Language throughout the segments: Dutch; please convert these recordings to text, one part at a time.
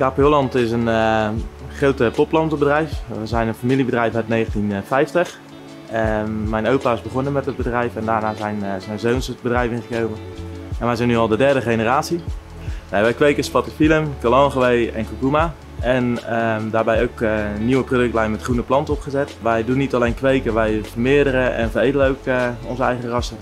KP Holland is een grote popplantenbedrijf. We zijn een familiebedrijf uit 1950. Mijn opa is begonnen met het bedrijf en daarna zijn zoons het bedrijf ingekomen. En wij zijn nu al de derde generatie. Wij kweken Spathiphyllum, Kalangewee en Curcuma. En daarbij ook een nieuwe productlijn met groene planten opgezet. Wij doen niet alleen kweken, wij vermeerderen en veredelen ook onze eigen rassen.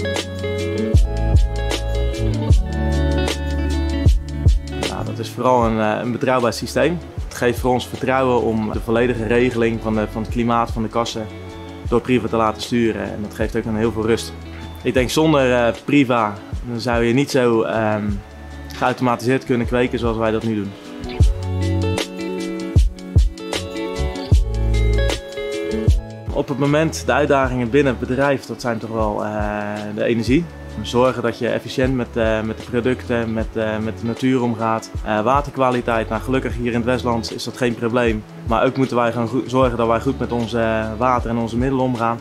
Dat is vooral een betrouwbaar systeem. Het geeft voor ons vertrouwen om de volledige regeling van het klimaat van de kassen door Priva te laten sturen. En dat geeft ook heel veel rust. Ik denk zonder Priva dan zou je niet zo geautomatiseerd kunnen kweken zoals wij dat nu doen. Op het moment, de uitdagingen binnen het bedrijf, dat zijn toch wel de energie. Zorgen dat je efficiënt met de producten, met de natuur omgaat. Waterkwaliteit, nou gelukkig hier in het Westland is dat geen probleem. Maar ook moeten wij gaan zorgen dat wij goed met onze water en onze middelen omgaan.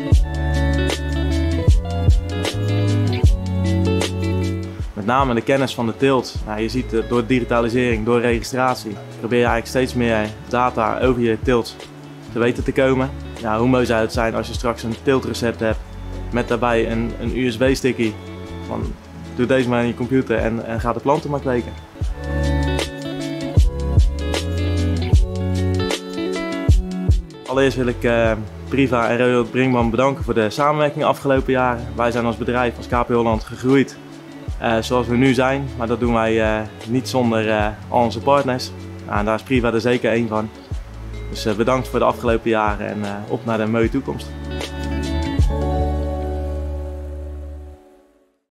Met name de kennis van de teelt. Nou, je ziet door digitalisering, door registratie, probeer je eigenlijk steeds meer data over je teelt te weten te komen. Ja, hoe mooi zou het zijn als je straks een teeltrecept hebt met daarbij een USB-stickie van doe deze maar in je computer en ga de planten maar kweken. Allereerst wil ik Priva en Royal Brinkman bedanken voor de samenwerking de afgelopen jaren. Wij zijn als bedrijf, als KP Holland, gegroeid zoals we nu zijn, maar dat doen wij niet zonder al onze partners. Nou, en daar is Priva er zeker één van. Dus bedankt voor de afgelopen jaren en op naar de mooie toekomst.